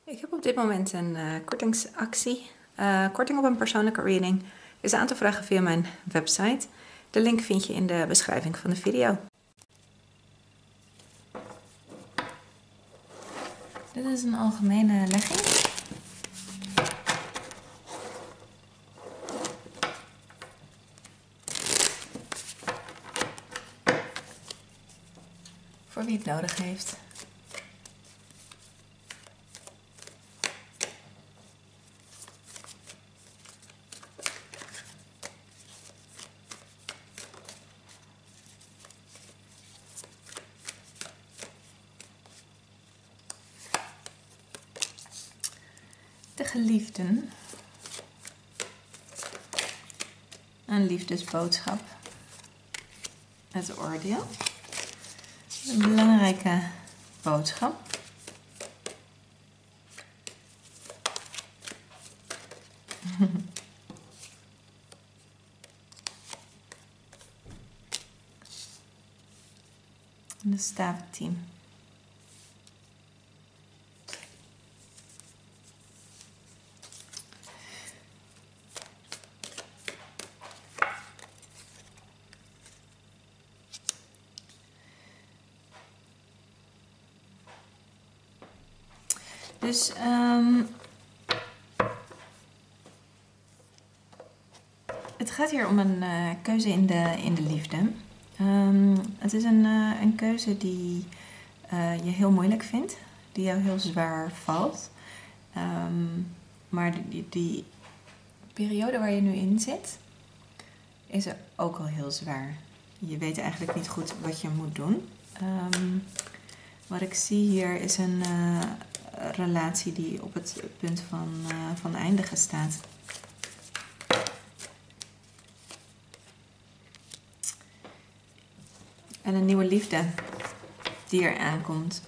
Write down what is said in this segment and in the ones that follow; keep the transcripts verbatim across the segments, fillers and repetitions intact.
Ik heb op dit moment een uh, kortingsactie. Uh, korting op een persoonlijke reading is aan te vragen via mijn website. De link vind je in de beschrijving van de video. Dit is een algemene legging. Voor wie het nodig heeft. De geliefden. Een liefdesboodschap. Het oordeel. Een belangrijke boodschap. De staafteam. Dus um, het gaat hier om een uh, keuze in de, in de liefde. Um, het is een, uh, een keuze die uh, je heel moeilijk vindt, die jou heel zwaar valt. Um, maar die, die periode waar je nu in zit, is er ook al heel zwaar. Je weet eigenlijk niet goed wat je moet doen. Um, wat ik zie hier is een uh, relatie die op het punt van, uh, van eindigen staat. En een nieuwe liefde die er aankomt.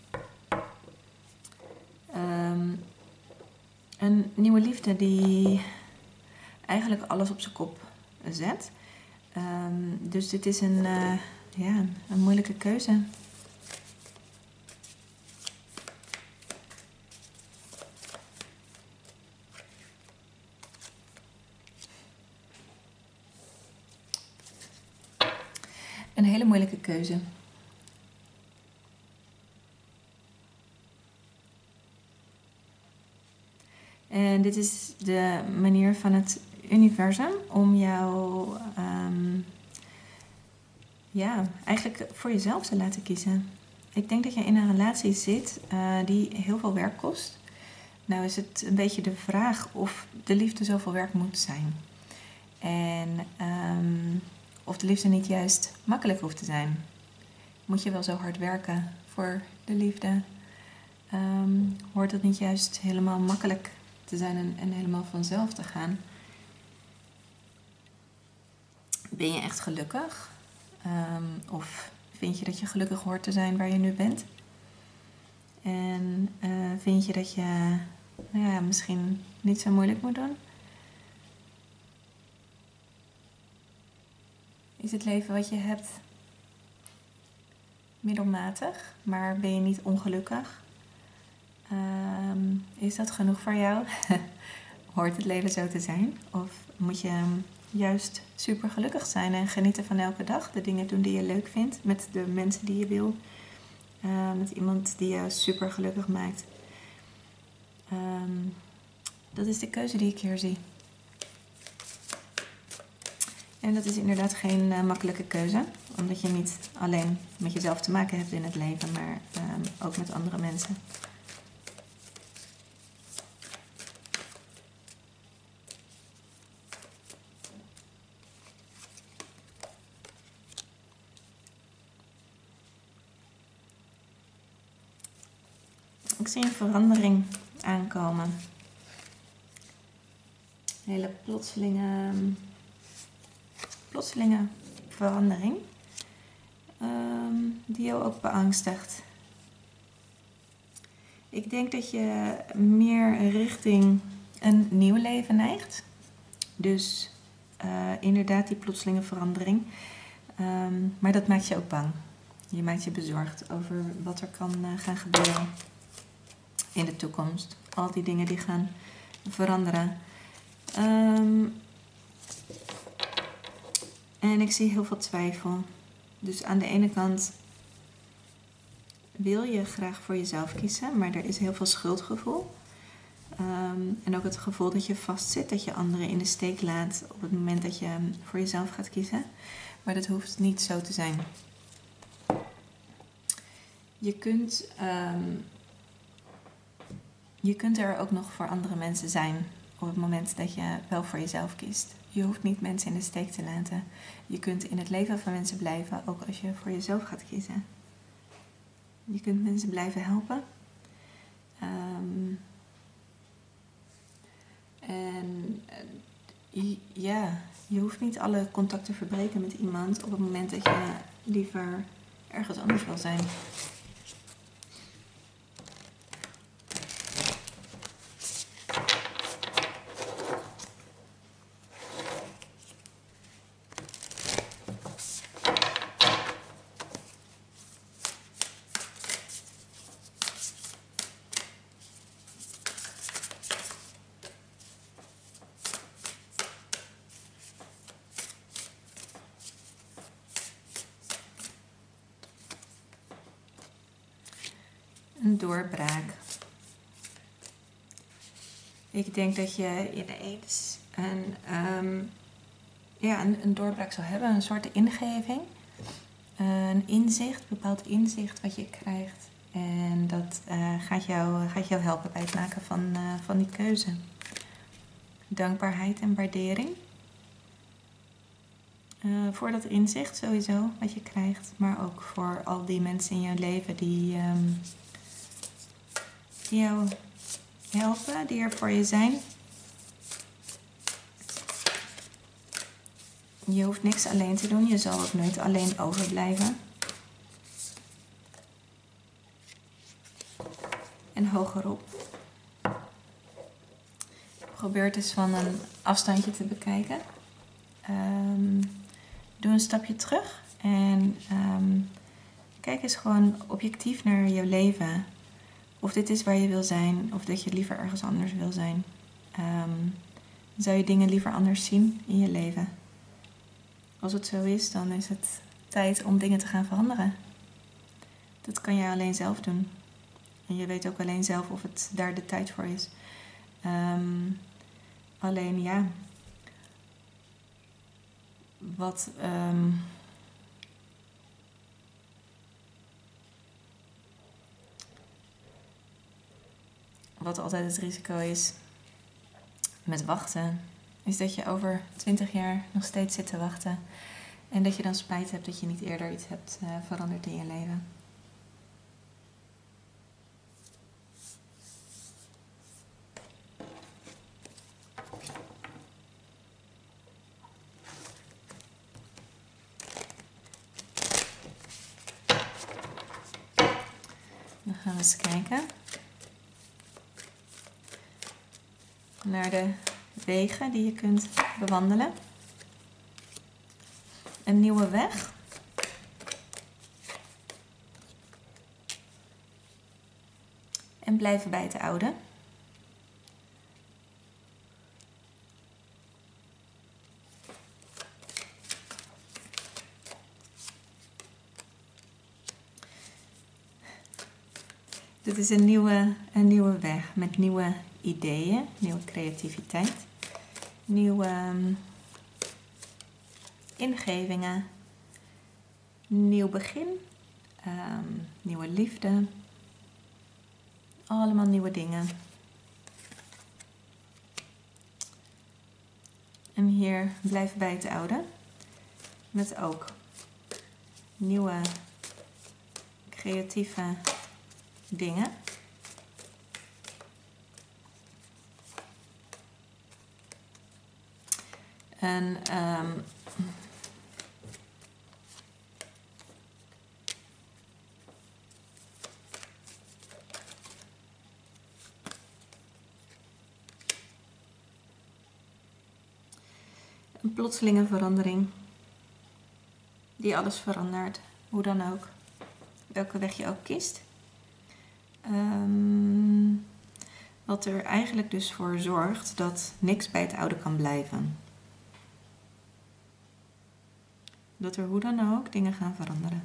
Um, een nieuwe liefde die eigenlijk alles op zijn kop zet. Um, dus dit is een, uh, ja, een moeilijke keuze. Een hele moeilijke keuze. En dit is de manier van het universum om jou um, ja, eigenlijk voor jezelf te laten kiezen. Ik denk dat je in een relatie zit uh, die heel veel werk kost. Nou is het een beetje de vraag of de liefde zoveel werk moet zijn. En um, of de liefde niet juist makkelijk hoeft te zijn. Moet je wel zo hard werken voor de liefde? Um, hoort het niet juist helemaal makkelijk te zijn en, en helemaal vanzelf te gaan? Ben je echt gelukkig? Um, of vind je dat je gelukkig hoort te zijn waar je nu bent? En uh, vind je dat je nou ja, misschien niet zo moeilijk moet doen? Is het leven wat je hebt middelmatig, maar ben je niet ongelukkig? Um, is dat genoeg voor jou? Hoort het leven zo te zijn? Of moet je juist super gelukkig zijn en genieten van elke dag? De dingen doen die je leuk vindt, met de mensen die je wil. Uh, met iemand die je super gelukkig maakt. Um, dat is de keuze die ik hier zie. En dat is inderdaad geen uh, makkelijke keuze. Omdat je niet alleen met jezelf te maken hebt in het leven, maar um, ook met andere mensen. Ik zie een verandering aankomen. Een hele plotselinge, plotselinge verandering. Um, die jou ook beangstigt. Ik denk dat je meer richting een nieuw leven neigt. Dus uh, inderdaad die plotselinge verandering. Um, maar dat maakt je ook bang. Je maakt je bezorgd over wat er kan uh, gaan gebeuren. in de toekomst. Al die dingen die gaan veranderen. Um, en ik zie heel veel twijfel. Dus aan de ene kant wil je graag voor jezelf kiezen, maar er is heel veel schuldgevoel. Um, en ook het gevoel dat je vastzit, dat je anderen in de steek laat op het moment dat je voor jezelf gaat kiezen. Maar dat hoeft niet zo te zijn. Je kunt, um, je kunt er ook nog voor andere mensen zijn op het moment dat je wel voor jezelf kiest. Je hoeft niet mensen in de steek te laten. Je kunt in het leven van mensen blijven, ook als je voor jezelf gaat kiezen. Je kunt mensen blijven helpen. Um, en uh, ja, je hoeft niet alle contacten te verbreken met iemand op het moment dat je liever ergens anders wil zijn. Een doorbraak. Ik denk dat je ineens een, um, ja, een, een doorbraak zal hebben, een soort ingeving, uh, een inzicht, een bepaald inzicht wat je krijgt. En dat uh, gaat, jou, gaat jou helpen bij het maken van, uh, van die keuze. Dankbaarheid en waardering. Uh, voor dat inzicht sowieso wat je krijgt, maar ook voor al die mensen in jouw leven die... Um, die jou helpen, die er voor je zijn. Je hoeft niks alleen te doen, je zal ook nooit alleen overblijven. En hogerop. Probeer het eens van een afstandje te bekijken. Um, doe een stapje terug en um, kijk eens gewoon objectief naar je leven. Of dit is waar je wil zijn, of dat je liever ergens anders wil zijn. Um, zou je dingen liever anders zien in je leven? Als het zo is, dan is het tijd om dingen te gaan veranderen. Dat kan je alleen zelf doen. En je weet ook alleen zelf of het daar de tijd voor is. Um, alleen ja, wat... Um, Wat altijd het risico is met wachten, is dat je over twintig jaar nog steeds zit te wachten. En dat je dan spijt hebt dat je niet eerder iets hebt uh, veranderd in je leven. Dan gaan we eens kijken naar de wegen die je kunt bewandelen. Een nieuwe weg. En blijven bij het oude. Dit is een nieuwe, een nieuwe weg met nieuwe ideeën, nieuwe creativiteit, nieuwe um, ingevingen, nieuw begin, um, nieuwe liefde, allemaal nieuwe dingen. En hier blijven bij het oude, met ook nieuwe creatieve dingen. En um, een plotselinge verandering die alles verandert, hoe dan ook, welke weg je ook kiest. Um, Wat er eigenlijk dus voor zorgt dat niks bij het oude kan blijven. Dat er hoe dan ook dingen gaan veranderen.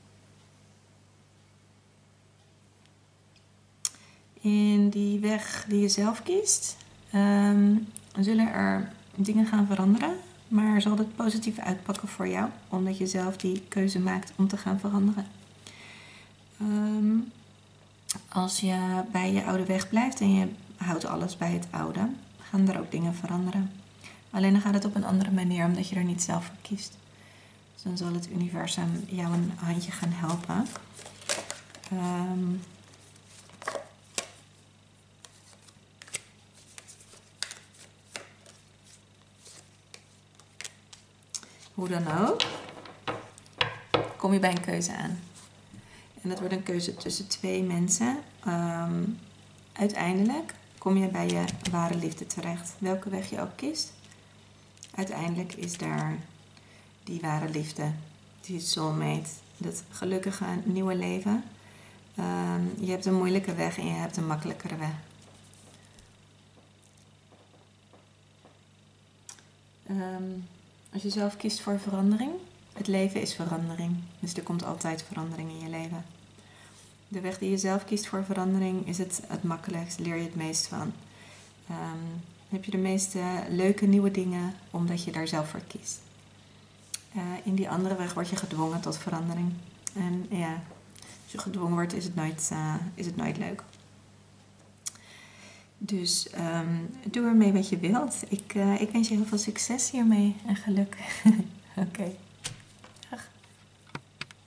In die weg die je zelf kiest, um, zullen er dingen gaan veranderen. Maar zal het positief uitpakken voor jou, omdat je zelf die keuze maakt om te gaan veranderen. Um, als je bij je oude weg blijft en je houdt alles bij het oude, gaan er ook dingen veranderen. Alleen dan gaat het op een andere manier, omdat je er niet zelf voor kiest. Dus dan zal het universum jou een handje gaan helpen. Um, Hoe dan ook, kom je bij een keuze aan. En dat wordt een keuze tussen twee mensen. Um, uiteindelijk kom je bij je ware liefde terecht. Welke weg je ook kiest. Uiteindelijk is daar die ware liefde, die soulmate, dat gelukkige nieuwe leven. Um, je hebt een moeilijke weg en je hebt een makkelijkere weg. Um, Als je zelf kiest voor verandering, het leven is verandering. Dus er komt altijd verandering in je leven. De weg die je zelf kiest voor verandering is het het makkelijkst, leer je het meest van. Um, heb je de meeste leuke nieuwe dingen, omdat je daar zelf voor kiest. Uh, in die andere weg word je gedwongen tot verandering. En ja, als je gedwongen wordt, is het nooit, uh, is het nooit leuk. Dus um, doe ermee wat je wilt. Ik, uh, ik wens je heel veel succes hiermee en geluk. Oké. Okay.